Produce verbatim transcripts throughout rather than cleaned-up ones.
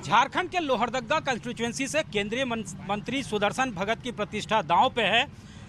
झारखंड के लोहरदग्गा कंस्टिट्यूएंसी से केंद्रीय मंत्री सुदर्शन भगत की प्रतिष्ठा दांव पे है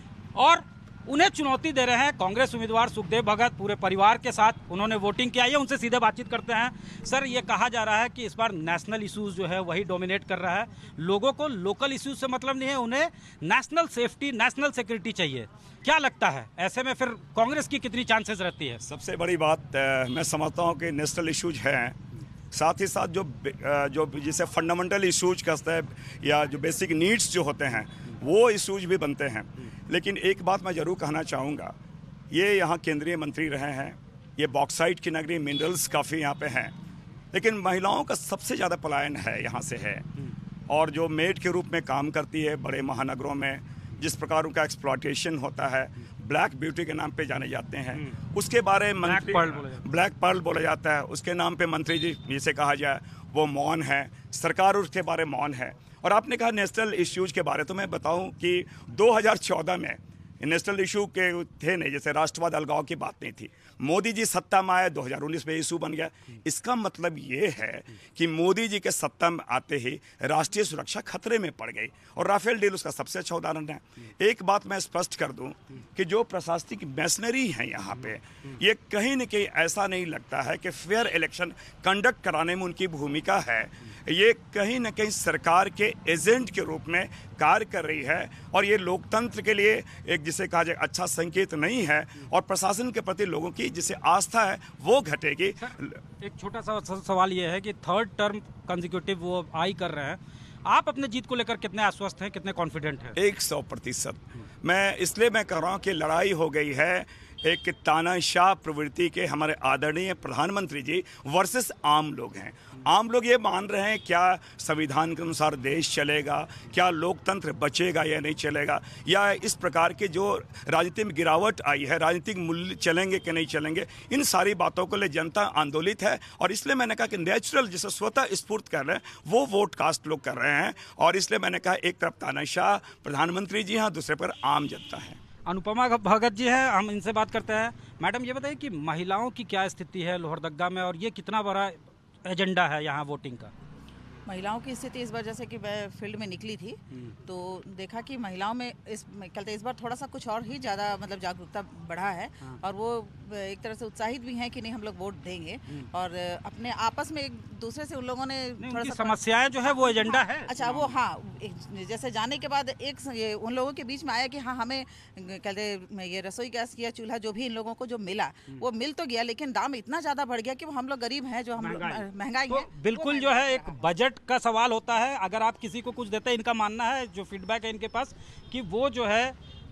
और उन्हें चुनौती दे रहे हैं कांग्रेस उम्मीदवार सुखदेव भगत पूरे परिवार के साथ। उन्होंने वोटिंग किया है, उनसे सीधे बातचीत करते हैं। सर, ये कहा जा रहा है कि इस बार नेशनल इश्यूज जो है वही डोमिनेट कर रहा है, लोगों को लोकल इश्यूज से मतलब नहीं है, उन्हें नेशनल सेफ्टी नेशनल सिक्योरिटी चाहिए। क्या लगता है ऐसे में फिर कांग्रेस की कितनी चांसेस रहती है? सबसे बड़ी बात मैं समझता हूँ कि नेशनल इश्यूज हैं, साथ ही साथ जो जो जिसे फंडामेंटल इश्यूज कहते हैं या जो बेसिक नीड्स जो होते हैं वो इश्यूज भी बनते हैं। लेकिन एक बात मैं ज़रूर कहना चाहूँगा, ये यहाँ केंद्रीय मंत्री रहे हैं, ये बॉक्साइट की नगरी, मिनरल्स काफ़ी यहाँ पे हैं, लेकिन महिलाओं का सबसे ज़्यादा पलायन है यहाँ से है। और जो मेड के रूप में काम करती है बड़े महानगरों में, जिस प्रकार उनका एक्सप्लॉयटेशन होता है, ब्लैक ब्यूटी के नाम पे जाने जाते हैं, उसके बारे में ब्लैक पर्ल ब्लैक पर्ल बोला जाता है, उसके नाम पे मंत्री जी जिसे कहा जाए वो मौन है, सरकार उसके बारे में मौन है। और आपने कहा नेशनल इश्यूज के बारे, तो मैं बताऊं कि दो हज़ार चौदह में नेशनल इशू के थे नहीं, जैसे राष्ट्रवाद अलगाव की बात नहीं थी। मोदी जी सत्ता में आए, दो हज़ार उन्नीस में इशू बन गया। इसका मतलब ये है कि मोदी जी के सत्ता में आते ही राष्ट्रीय सुरक्षा खतरे में पड़ गई और राफेल डील उसका सबसे अच्छा उदाहरण है। एक बात मैं स्पष्ट कर दूं कि जो प्रशासनिक मैशनरी है यहाँ पे, ये कहीं न कहीं ऐसा नहीं लगता है कि फेयर इलेक्शन कंडक्ट कराने में उनकी भूमिका है। ये कहीं न कहीं सरकार के एजेंट के रूप में कार्य कर रही है और ये लोकतंत्र के लिए एक जिसे कहा जाए अच्छा संकेत नहीं है और प्रशासन के प्रति लोगों की जिसे आस्था है वो घटेगी। एक छोटा सा सवाल ये है कि थर्ड टर्म कंसेक्यूटिव वो आई कर रहे हैं, आप अपने जीत को लेकर कितने आश्वस्त हैं, कितने कॉन्फिडेंट हैं? एक सौ प्रतिशत मैं इसलिए मैं कह रहा हूँ कि लड़ाई हो गई है एक तानाशाह प्रवृत्ति के हमारे आदरणीय प्रधानमंत्री जी वर्सेस आम लोग हैं। आम लोग ये मान रहे हैं क्या संविधान के अनुसार देश चलेगा, क्या लोकतंत्र बचेगा या नहीं चलेगा, या इस प्रकार के जो राजनीति में गिरावट आई है, राजनीतिक मूल्य चलेंगे कि नहीं चलेंगे, इन सारी बातों को ले जनता आंदोलित है। और इसलिए मैंने कहा कि नेचुरल जिसे स्वतः स्फूर्त कर रहे हैं वो वोट कास्ट लोग कर रहे हैं। और इसलिए मैंने कहा एक तरफ तानाशाह प्रधानमंत्री जी हैं, दूसरे पर आम जनता है। अनुपमा भगत जी हैं, हम इनसे बात करते हैं। मैडम, ये बताइए कि महिलाओं की क्या स्थिति है लोहरदग्गा में और ये कितना बड़ा एजेंडा है यहाँ वोटिंग का? महिलाओं की स्थिति इस बार, जैसे कि मैं फील्ड में निकली थी तो देखा कि महिलाओं में इस कहते इस बार थोड़ा सा कुछ और ही ज़्यादा मतलब जागरूकता बढ़ा है। हाँ। और वो एक तरह से उत्साहित भी हैं कि नहीं हम लोग वोट देंगे और अपने आपस में एक दूसरे से उन लोगों ने थोड़ा सा समस्याएं जो है वो एजेंडा है। अच्छा, वो हाँ जैसे जाने के बाद एक ये उन लोगों के बीच में आया कि हाँ हमें कहते ये रसोई गैस या चूल्हा जो भी इन लोगों को जो मिला वो मिल तो गया, लेकिन दाम इतना ज़्यादा बढ़ गया कि वो हम लोग गरीब हैं, जो हम महंगाई है। बिल्कुल जो है एक बजट का सवाल होता है। अगर आप किसी को कुछ देते हैं, इनका मानना है जो फीडबैक है इनके पास कि वो जो है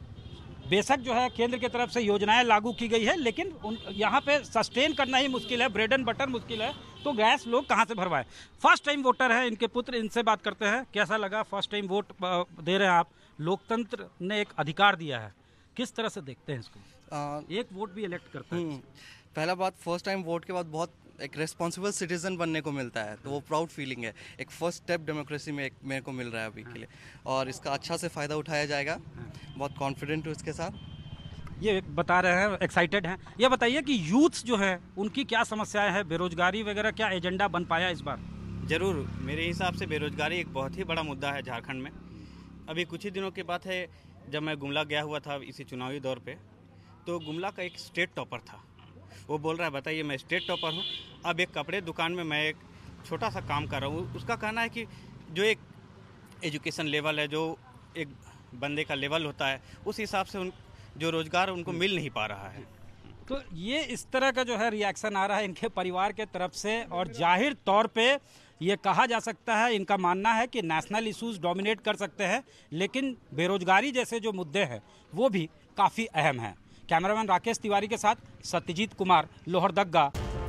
बेशक जो है केंद्र की तरफ से योजनाएं लागू की गई है, लेकिन उन यहाँ पे सस्टेन करना ही मुश्किल है, ब्रेड एंड बटर मुश्किल है, तो गैस लोग कहाँ से भरवाएं। फर्स्ट टाइम वोटर है इनके पुत्र, इनसे बात करते हैं। कैसा लगा फर्स्ट टाइम वोट दे रहे हैं आप? लोकतंत्र ने एक अधिकार दिया है, किस तरह से देखते हैं इसको? आ, एक वोट भी इलेक्ट करता है। पहला बात, फर्स्ट टाइम वोट के बाद बहुत एक रेस्पॉन्सिबल सिटीजन बनने को मिलता है, तो वो प्राउड फीलिंग है। एक फर्स्ट स्टेप डेमोक्रेसी में एक मेरे को मिल रहा है अभी के लिए और इसका अच्छा से फ़ायदा उठाया जाएगा। बहुत कॉन्फिडेंट हूँ इसके साथ। ये बता रहे हैं, एक्साइटेड हैं। ये बताइए कि यूथ्स जो है उनकी क्या समस्याएं हैं, बेरोजगारी वगैरह, क्या एजेंडा बन पाया इस बार? ज़रूर, मेरे हिसाब से बेरोजगारी एक बहुत ही बड़ा मुद्दा है झारखंड में। अभी कुछ ही दिनों की बात है, जब मैं गुमला गया हुआ था इसी चुनावी दौर पे, तो गुमला का एक स्टेट टॉपर था, वो बोल रहा है बताइए मैं स्टेट टॉपर हूँ, अब एक कपड़े दुकान में मैं एक छोटा सा काम कर रहा हूँ। उसका कहना है कि जो एक एजुकेशन लेवल है, जो एक बंदे का लेवल होता है, उस हिसाब से उन जो रोज़गार उनको मिल नहीं पा रहा है। तो ये इस तरह का जो है रिएक्शन आ रहा है इनके परिवार के तरफ से और जाहिर तौर पे ये कहा जा सकता है, इनका मानना है कि नेशनल इश्यूज डोमिनेट कर सकते हैं, लेकिन बेरोजगारी जैसे जो मुद्दे हैं वो भी काफ़ी अहम हैं। कैमरामैन राकेश तिवारी के साथ सत्यजीत कुमार, लोहरदग्गा।